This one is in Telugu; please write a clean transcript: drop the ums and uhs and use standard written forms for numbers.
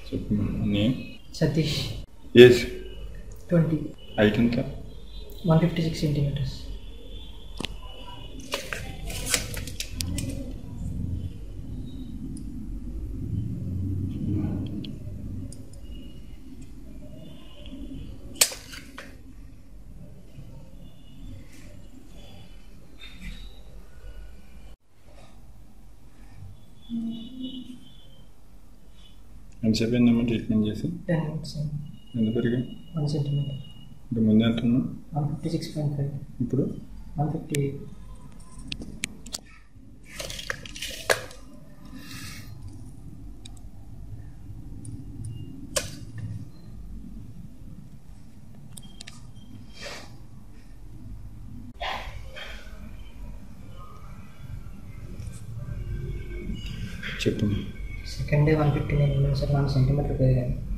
నేమ్ సతీష్. ఏజ్ 20. హైట్ ఎంత? 156 centimeters. ఎంతసేపు అయిందమ్మా ట్రీట్మెంట్ చేసి? 10 minutes. ఎంత పెరిగా? 1 centimeter. ఇంత ముందు ఎంత ఉన్నా? 156.5. ఇప్పుడు 158. చెప్పు. సెకండ్ డే 159 సార్, 1 centimeter పెరిగాను.